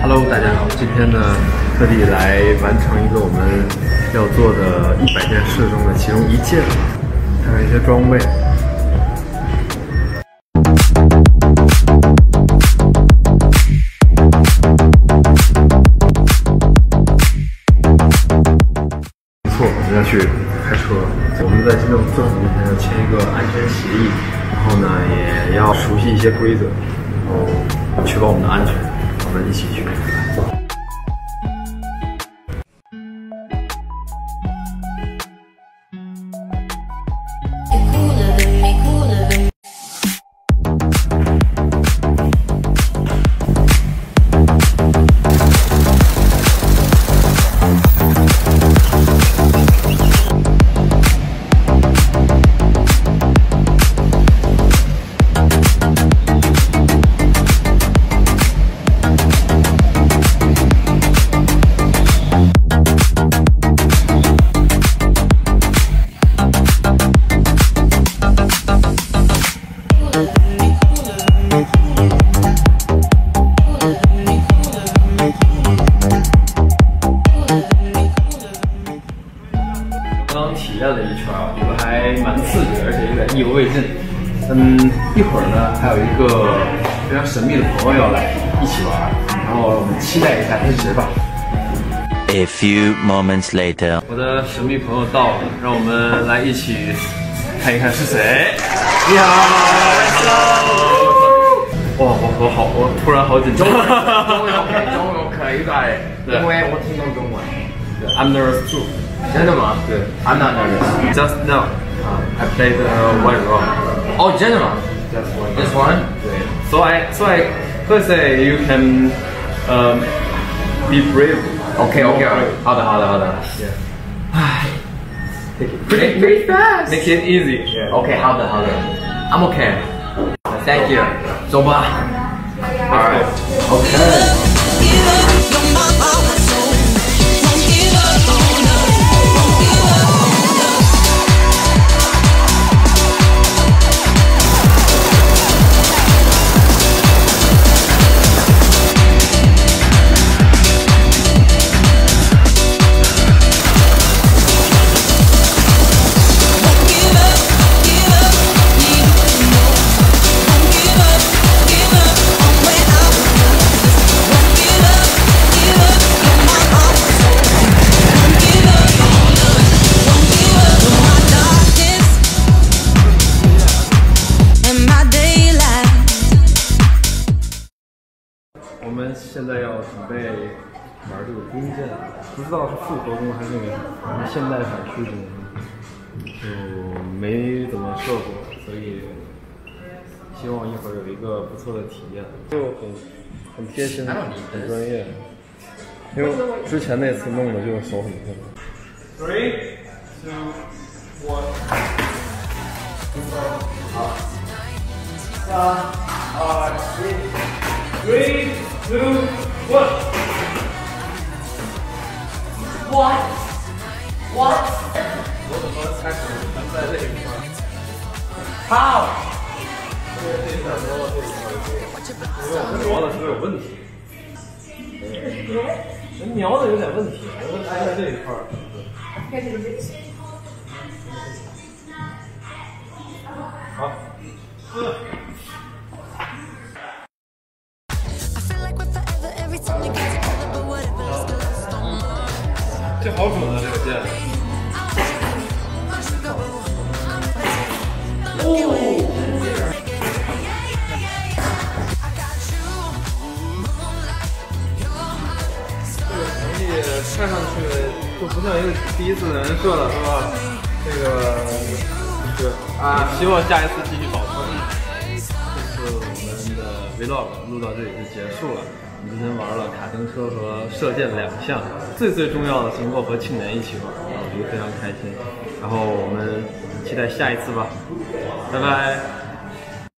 Hello， 大家好，今天呢特地来完成一个我们要做的100件事中的其中1件，还有一些装备。没错，我们要去开车。我们在今天政府面前要签一个安全协议，然后呢也要熟悉一些规则，然后确保我们的安全。我们一起去。刚体验了一圈，我觉得还蛮刺激，而且有点意犹未尽。一会儿呢，还有一个非常神秘的朋友要来一起玩，然后我们期待一下他是谁吧。 A few moments later， 我的神秘朋友到了，让我们来一起看一看是谁。你好，哇，我突然好紧张。 中文可以的，因为我听懂中文。 对 ，I'm nervous too。 真的吗？ 对 ，I'm not nervous. Just now, I played one wrong. 哦，真的吗 Just one. This one? 对，so I say you can be brave. OK， 好的。 唉，take it Pretty fast. make it easy. OK， 好的。I'm OK. Thank you. 走吧。Alright. OK。 我们现在要准备玩这个弓箭，不知道是复合弓还是那个现代反曲弓，就没怎么射过，所以希望一会儿有一个不错的体验，就很贴心，很专业。因为之前那次弄的就手很痛。3, 2, 1。好。3, 2, 1。 What？ 我怎么开始全在这一块 ？How？ 因为这一块挪到这一块去，因为我们挪的是不是有问题？人瞄的有点问题，我们挨在这一块。好。这好准啊，这个箭！这个成绩看上去就不像一个第一次的人射了，是吧？这个是希望下一次继续保持。这次我们的 vlog 录到这里就结束了。我们今天玩了卡丁车和射箭2项，最重要的是能够和庆年一起玩，我觉得非常开心。然后我们期待下一次吧，拜拜。